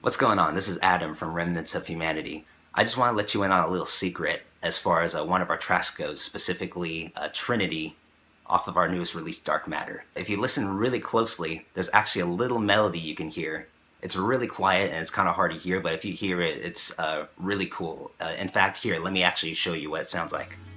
What's going on? This is Adam from Remnants of Humanity. I just want to let you in on a little secret as far as one of our tracks goes, specifically Trinity off of our newest release, Dark Matter. If you listen really closely, there's actually a little melody you can hear. It's really quiet and it's kind of hard to hear, but if you hear it, it's really cool. In fact, here, let me actually show you what it sounds like.